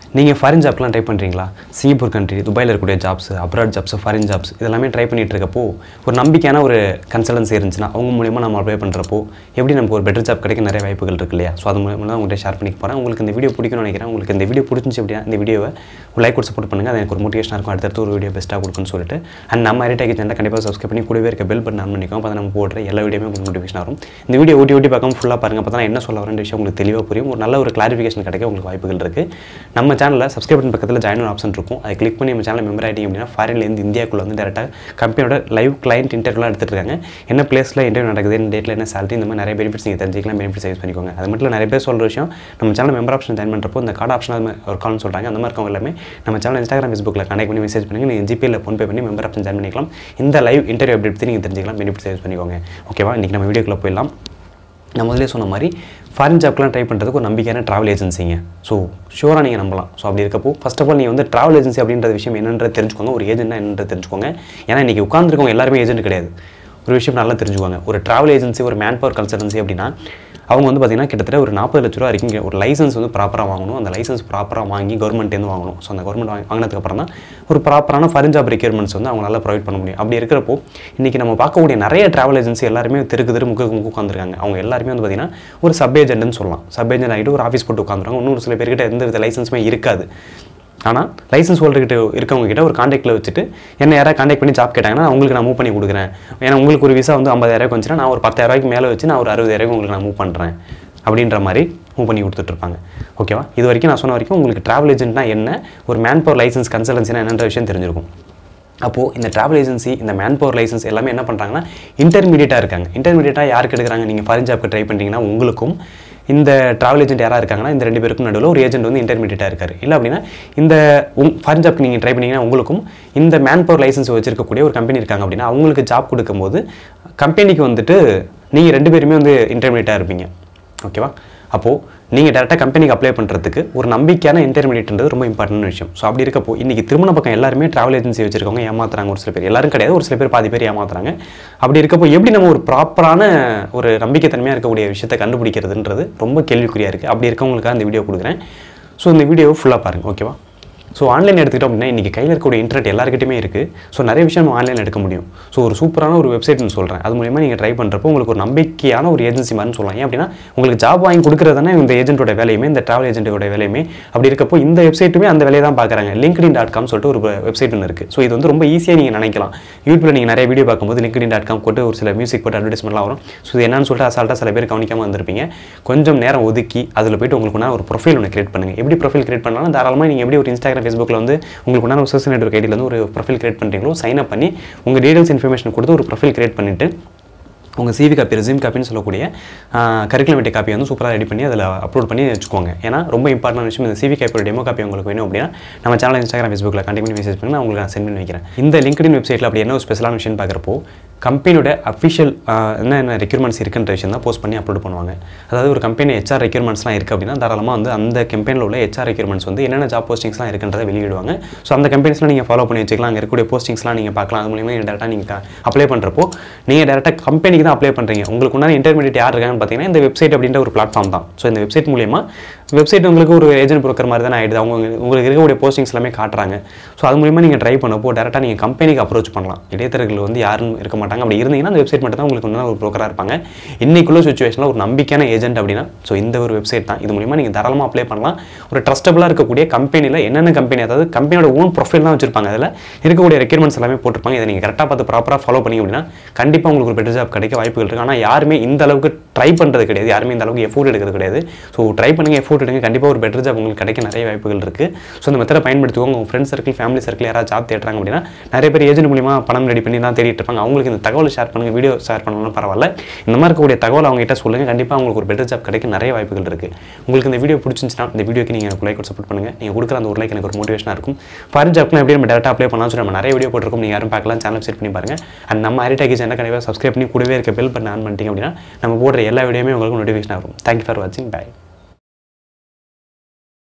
நீங்கள் ஃபாரின் ஜாப்லாம் ட்ரை பண்ணுறீங்களா? சிங்கப்பூர் கண்ட்ரி, துபாயில் இருக்கக்கூடிய jobs, abroad jobs, foreign jobs இதெல்லாமே ட்ரை பண்ணிட்டு இருக்கப்போ ஒரு நம்பிக்கையான ஒரு கன்சல்டன்சி இருந்துச்சுன்னா அவங்க மூலியமாக நம்ம அப்ளை பண்ணுறப்போ எப்படி நமக்கு ஒரு பெட்டர் ஜாப் கிடைக்க நிறைய வாய்ப்புகள் இருக்குது இல்லையா? ஸோ அது மூலமாக தான் உங்கள்கிட்ட ஷேர் பண்ணிக்க போகிறேன். உங்களுக்கு இந்த வீடியோ பிடிக்கும்னு நினைக்கிறேன். உங்களுக்கு இந்த வீடியோ பிடிச்சிச்சு அப்படின்னா இந்த வீடியோவை லைக் கொடுத்து சப்போர்ட் பண்ணுங்கள். அது எனக்கு ஒரு மோட்டிவேஷனாக இருக்கும், அடுத்தடுத்து ஒரு வீடியோ பெஸ்ட்டாக கொடுக்குன்னு சொல்லிட்டு. அண்ட் நம்ம ஹெரிடேஜ் சேனலை கண்டிப்பாக சப்ஸ்கிரைப் பண்ணி கூடவே இருக்க பெல் பட்டன் ஆன் பண்ணிக்கோங்க. அப்போ நம்ம போடுற எல்லா வீடியோமே உங்களுக்கு மோட்டிவேஷன் வரும். இந்த வீடியோ ஓட்டி பார்க்காம ஃபுல்லாக பாருங்கள். அப்போ தான் என்ன சொல்ல வரேன் விஷயம் உங்களுக்கு தெளிவாக புரியும். ஒரு நல்ல ஒரு கிளாரிஃபிகேஷன் கிடைக்க உங்களுக்கு வாய்ப்புகள் இருக்குது. நம்ம சேனலில் சப்ஸ்கிரைப் பண்ண பக்கத்தில் ஜாயின் ஆப்ஷன் இருக்கும். அதை கிளிக் பண்ணி நம்ம சேனல் மெம்பர் ஆகிட்டீங்க அப்படின்னா ஃபாரின்லேருந்து இந்தியாவுக்குள்ள வந்து டேரெக்டாக கம்பெனியோட லைவ் கிளைண்ட் இன்டர்வியூலாம் எடுத்துகிட்டு இருக்காங்க. என்ன பிளேஸில் இன்டர்வியூ நடக்குது, என்ன டேட்டில் என்ன சேலரி, இந்த மாதிரி நிறைய பெனிஃபிட்ஸ் நீங்கள் தெரிஞ்சிக்கலாம். பெனிஃபிட்ஸ் யூஸ் பண்ணிக்கோங்க. அது மட்டும் நிறைய பேர் சொல்கிற விஷயம், நம்ம சேனல் மெம்பர் ஆப்ஷன் ஜாயின் பண்ணுறப்போ இந்த கார்டு ஆப்ஷன் ஒரு கால்னு சொல்கிறாங்க. அந்த மாதிரி இருக்கவங்க எல்லாமே நம்ம சேனல் இன்ஸ்டாகிராம், ஃபேஸ்புக்கில் கனெக்ட் பண்ணி மெசேஜ் பண்ணுங்கள். நீங்கள் ஜிபேயில் ஃபோன்பே பண்ணி மெம்பர் ஆப்ஷன் ஜாயின் பண்ணிக்கலாம். இந்த லைவ் இன்டர்வியூ அப்டேட் பற்றி நீங்கள் தெரிஞ்சிக்கலாம். பெனிஃபிட்ஸ் யூஸ் பண்ணிக்கோங்க. ஓகேவா? இன்றைக்கி நம்ம வீடியோக்குள்ளே போயிடலாம். நான் முதலே சொன்ன மாதிரி ஃபாரின் ஜாப்லாம் ட்ரை பண்ணுறதுக்கு ஒரு நம்பிக்கையான ட்ராவல் ஏஜென்சிங்க. ஸோ ஷூராக நீங்கள் நம்பலாம். ஸோ அப்படி இருக்கப்போ ஃபர்ஸ்ட் ஆஃப் ஆல் நீங்கள் வந்து ட்ராவல் ஏஜென்சி அப்படின்ற விஷயம் என்னன்றது தெரிஞ்சுக்கோங்க. ஒரு ஏஜென்ட்னா என்னன்றது தெரிஞ்சுக்கோங்க. ஏன்னா இன்றைக்கி உட்காந்துருக்கவங்க எல்லாருமே ஏஜென்ட் கிடையாது. ஒரு விஷயம் நல்லா தெரிஞ்சுக்குவாங்க. ஒரு ட்ராவல் ஏஜென்சி, ஒரு மேன் பவர் கன்சல்டன்சி அப்படின்னா அவங்க வந்து பார்த்திங்கன்னா கிட்டத்தட்ட ஒரு 40 லட்ச ரூபா வரைக்கும் ஒரு லைசன்ஸ் வந்து ப்ராப்பராக வாங்கணும். அந்த லைசன்ஸ் ப்ராப்பராக வாங்கி கவர்மெண்ட்டேருந்து வாங்கணும். ஸோ அந்த கவர்மெண்ட் வாங்கினதுக்கப்புறம் தான் ஒரு ப்ராப்பரான ஃபாரின் ஜாப் ரெக்யர்மெண்ட்ஸ் வந்து அவங்களால ப்ரொவைட் பண்ண முடியும். அப்படி இருக்கிறப்போ இன்றைக்கி நம்ம பார்க்கக்கூடிய நிறைய ட்ராவல் ஏஜென்சி எல்லாருமே தெருக்கு முக்கு உட்காந்துருக்காங்க. அவங்க எல்லாருமே வந்து பார்த்திங்கன்னா ஒரு சப் ஏஜென்ட்னு சொல்லலாம். சப் ஏஜென்ட் ஆகிட்டு ஒரு ஆஃபீஸ் போட்டு உட்காந்துருக்காங்க. இன்னொரு சில பேர்கிட்ட எந்த வித லைசன்ஸுமே இருக்காது. ஆனால் லைசன்ஸ் ஹோல்டர்கிட்ட இருக்கவங்க கிட்ட ஒரு காண்டாக்டில் வச்சுட்டு என்ன யாராவது காண்டாக்ட் பண்ணி ஜாப் கேட்டாங்கன்னா உங்களுக்கு நான் மூவ் பண்ணி கொடுக்குறேன். ஏன்னா உங்களுக்கு ஒரு விசா வந்து 50,000 வந்துச்சுன்னா நான் ஒரு 10,000 மேலே வச்சு நான் ஒரு 60,000 உங்களுக்கு நான் மூவ் பண்ணுறேன் அப்படின்ற மாதிரி மூவ் பண்ணி கொடுத்துட்ருப்பாங்க. ஓகேவா? இது வரைக்கும் நான் சொன்ன வரைக்கும் உங்களுக்கு ட்ராவல் ஏஜென்ட்னா என்ன, ஒரு மேன் பவர் லைசன்ஸ் கன்சல்டன்சினா என்னன்ற விஷயம் தெரிஞ்சிருக்கும். அப்போது இந்த ட்ராவல் ஏஜென்சி, இந்த மேன் பவர் லைசன்ஸ் எல்லாமே என்ன பண்ணுறாங்கன்னா இன்டர்மீடியட்டாக இருக்காங்க. இன்டர்மீடியட்டாக யாருக்கு எடுக்கிறாங்க? நீங்கள் ஃபாரின் ஜாப்க்கு ட்ரை பண்ணுறீங்கன்னா உங்களுக்கும் இந்த ட்ராவல் ஏஜென்ட் யாராக இருக்காங்கன்னா இந்த 2 பேருக்கும் நடுவில் ஒரு ஏஜென்ட் வந்து இன்டர்மீடியட்டாக இருக்கார். இல்லை அப்படின்னா இந்த ஃபாரின் ஜாப்க்கு நீங்கள் ட்ரை பண்ணிங்கன்னா உங்களுக்கும் இந்த மேன் பவர் லைசன்ஸ் வச்சிருக்கக்கூடிய ஒரு கம்பெனி இருக்காங்க அப்படின்னா அவங்களுக்கு ஜாப் கொடுக்கும்போது கம்பெனிக்கு வந்துட்டு நீங்கள் 2 பேருமே வந்து இன்டர்மீடியட்டாக இருப்பீங்க. ஓகேவா? அப்போது நீங்கள் டேரெக்டாக கம்பெனிக்கு அப்ளை பண்ணுறதுக்கு ஒரு நம்பிக்கையான இன்டர்மீடியட்ன்றது ரொம்ப இம்பார்ட்டன்ட் விஷயம். ஸோ அப்படி இருக்கப்போ இன்றைக்கி திருமண பக்கம் எல்லாருமே ட்ராவல் ஏஜென்சி வச்சிருக்கவங்க ஏமாத்துறாங்க. ஒரு சில பேர், எல்லாரும் கிடையாது, ஒரு சில பேர் பாதி பேர் ஏமாத்துறாங்க. அப்படி இருக்கப்போ எப்படி நம்ம ஒரு ப்ராப்பரான ஒரு நம்பிக்கைத்தன்மையாக இருக்கக்கூடிய விஷயத்தை கண்டுபிடிக்கிறதுன்றது ரொம்ப கேள்விக்குறியாக இருக்குது. அப்படி இருக்கவங்களுக்காக இந்த வீடியோ கொடுக்குறேன். ஸோ இந்த வீடியோவை ஃபுல்லாக பாருங்கள். ஓகேவா? ஸோ ஆன்லைன் எடுத்துக்கிட்டோம் அப்படின்னா இன்றைக்கி கையில் இருக்கக்கூடிய இன்டர்நெட் எல்லாருக்கிட்டையுமே இருக்குது. ஸோ நிறைய விஷயம் நம்ம ஆன்லைனில் எடுக்க முடியும். ஸோ ஒரு சூப்பரான ஒரு வெப்சைட்னு சொல்கிறேன். அது மூலிமா நீங்கள் ட்ரை பண்ணுறப்போ உங்களுக்கு ஒரு நம்பிக்கையான ஒரு ஏஜென்சி மாதிரின்னு சொல்லலாம். ஏன் அப்படின்னா உங்களுக்கு ஜாப் வாங்கி கொடுக்குறதானே இந்த ஏஜென்ட்டோட வேலையுமே, இந்த ட்ராவல் ஏஜென்ட்டோட வேலையுமே. அப்படி இருக்கப்போ இந்த வெப்சைட்டுமே அந்த வேலையை தான் பார்க்குறாங்க. linkedin.com சொல்லிட்டு ஒரு வெப்சைட் ஒன்று இருக்குது. ஸோ இது வந்து ரொம்ப ஈஸியாக நீங்கள் நினைக்கலாம். யூடியூப்பில் நீங்கள் நிறைய வீடியோ பார்க்கும்போது linkedin.com போட்டு ஒரு சில மியூசிக் போட்டு அட்வர்டைஸ்மெண்ட்லாம் வரும். ஸோ இது என்னன்னு சொல்லிட்டு அசால்ட்டாக சில பேர் கவனிக்காமல் வந்திருப்பீங்க. கொஞ்சம் நேரம் ஒதுக்கி அதில் போய்ட்டு உங்களுக்கு ஒரு ப்ரொஃபைல் ஒன்று கிரியேட் பண்ணுங்கள். எப்படி ப்ரொஃபைல் கிரியேட் பண்ணாலும் தாராளமாக நீங்கள் எப்படி ஒரு இன்ஸ்டாகிராம், ஃபேஸ்புக்கில் வந்து உங்களுக்கு ஒரு சோஷியல் நெட்வொர்க் ஐடியில் வந்து ஒரு ப்ரொஃபைல் கிரியேட் பண்ணுறீங்களோ சைன் அப் பண்ணி உங்கள் டீடைல்ஸ் இன்ஃபர்மேஷன் கொடுத்து ஒரு ப்ரொஃபைல் கிரியேட் பண்ணிவிட்டு உங்கள் சிவி காப்பி, ரெஸ்யூம் காப்பின்னு சொல்லக்கூடிய கரிக்குலம் காப்பி வந்து சூப்பராக ரெடி பண்ணி அதில் அப்லோட் பண்ணி வச்சுக்கோங்க. ஏன்னா ரொம்ப இம்பார்ட்டன்ட் விஷயம், இந்த சிவி காப்பியோட டெமோ காப்பி உங்களுக்கு வேணும் அப்படின்னா நம்ம சேனல் இன்ஸ்டாகிராம், ஃபேஸ்புக்கில் கான்டெக்ட் பண்ணி மெசேஜ் பண்ணி நான் உங்களுக்கு சென்ட் பண்ணி வைக்கிறேன். இந்த லிங்க்டின் வெப்சைட்டில் அப்படி என்ன ஒரு ஸ்பெஷலான விஷயம் பார்க்குறப்போ கம்பெனியோட அஃபிஷியல் என்ன ரெக்யூர்மெண்ட்ஸ் இருக்குன்ற விஷயம் தான் போஸ்ட் பண்ணி அப்லோட் பண்ணுவாங்க. அதாவது ஒரு கம்பெனி ஹெச்ஆர் ரெக்யூர்மெண்ட்ஸ்லாம் இருக்குது அப்படின்னா தாராளமாக வந்து அந்த கம்பெனியில் உள்ள ஹெச்ஆர் ரெக்யூர்மெண்ட்ஸ் வந்து என்னென்ன ஜாப் போஸ்டிங்ஸ்லாம் இருக்குன்றதை வெளியிடுவாங்க. ஸோ அந்த கம்பெனிஸ்லாம் நீங்கள் ஃபாலோ பண்ணி வச்சுக்கலாம். அங்கே இருக்கக்கூடிய போஸ்டிங்ஸ்லாம் நீங்கள் பார்க்கலாம். அது மூலியமாக டேரெக்டாக நீங்கள் அப்ளை பண்ணுறப்போ நீங்கள் டேரெக்டாக கம்பெனிக்கு தான் அப்ளை பண்ணுறீங்க. உங்களுக்கு உண்டான இன்டர்மீடியட் யார் இருக்காங்கன்னு பார்த்தீங்கன்னா இந்த வெப்சைட் அப்படின்ற ஒரு பிளாட்ஃபார்ம் தான். ஸோ இந்த வெப்சைட் மூலியமாக வெப்சைட் உங்களுக்கு ஒரு ஏஜென்ட் ப்ரோக்கர் மாதிரி தானே ஆகிடுது. உங்களுக்கு இருக்கக்கூடிய போஸ்டிங்ஸ் எல்லாமே காட்டுறாங்க. ஸோ அது மூலியமாக நீங்கள் ட்ரை பண்ணப்போ டேரெக்டாக நீங்கள் கம்பெனிக்கு அப்ரோச் பண்ணலாம். இடைத்தரகர்கள் வந்து யாரும் இருக்க மாட்டாங்க. அப்படி இருந்தீங்கன்னா அந்த வெப்சைட் மட்டும் தான் உங்களுக்கு ஒரு ப்ரோக்கராக இருப்பாங்க. இன்னைக்குள்ள சுச்சுவேஷனில் ஒரு நம்பிக்கையான ஏஜென்ட் அப்படின்னா ஸோ இந்த ஒரு வெப்சைட் தான். இது மூலியமாக நீங்கள் தாராளமாக அப்ளை பண்ணலாம். ஒரு ட்ரஸ்டபுளாக இருக்கக்கூடிய கம்பெனியில் என்னென்ன கம்பெனி, அதாவது கம்பெனியோட ஓன் ப்ரொஃபைல் தான் வச்சிருப்பாங்க. அதில் இருக்கக்கூடிய ரெக்யூர்மெண்ட்ஸ் எல்லாமே போட்டிருப்பாங்க. இதை நீங்கள் கரெக்டாக பார்த்து ப்ராப்பராக ஃபாலோ பண்ணி அப்படின்னா கண்டிப்பாக உங்களுக்கு ஒரு பெட்டர் ஜாப் கிடைக்க வாய்ப்புகள் இருக்குது. ஆனால் யாருமே இந்த அளவுக்கு ட்ரை பண்ணுறது கிடையாது. யாருமே இந்த அளவுக்கு எஃபோர்ட் எடுக்கிறது கிடையாது. ஸோ ட்ரை பண்ணுங்கள், எஃபோர்ட் எடுங்க. கண்டிப்பாக ஒரு பெட்டர் ஜாப் உங்களுக்கு கிடைக்க நிறைய வாய்ப்புகள் இருக்குது. ஸோ இந்த மெத்தடை பயன்படுத்துவோம். உங்கள் ஃப்ரெண்ட்ஸ் சர்க்கிள், ஃபேமிலி சர்க்கிள் யாராவது ஜாப் தேடுறாங்க அப்படின்னா நிறைய பேர் ஏஜென்ட் மூலியமாக பணம் ரெடி பண்ணி தான் தேடிட்டு இருப்பாங்க. அவங்களுக்கு இந்த தகவலை ஷேர் பண்ணுங்கள், வீடியோ ஷேர் பண்ணலாம், பரவாயில்ல. இந்த மாதிரி இருக்கக்கூடிய தகவல் அவங்ககிட்ட சொல்லுங்கள். கண்டிப்பாக உங்களுக்கு ஒரு பெட்டர் ஜாப் கிடைக்க நிறைய வாய்ப்புகள் இருக்குது. உங்களுக்கு இந்த வீடியோ பிடிச்சிருந்துச்சுன்னா இந்த வீடியோக்கு நீங்கள் எனக்கு லைக் சப்போர்ட் பண்ணுங்கள். நீங்கள் கொடுக்குற அந்த ஒரு லைக் எனக்கு ஒரு மோட்டிவேஷனாக இருக்கும். ஃபாரின் ஜாப்லாம் எப்படி நம்ம டேரெக்டாக அப்ளை பண்ணலாம் சொல்லி நம்ம நிறைய வீடியோ போட்டிருக்கோம். நீங்கள் யாரும் பார்க்கலாம், சேனல் செட் பண்ணி பாருங்கள். அண்ட் நம்ம ஹெரிடேஜ் சேனல் கண்டிப்பாக சப்ஸ்கிரைப் பண்ணி கூடவே இருக்க பெல் பட்டன் ஆன் பண்ணிட்டீங்க அப்படின்னா நம்ம போடுற எல்லா வீடியோமே உங்களுக்கு நோட்டிஃபிகேஷன் ஆகும். தேங்க்யூ ஃபார் வாட்சிங். பை.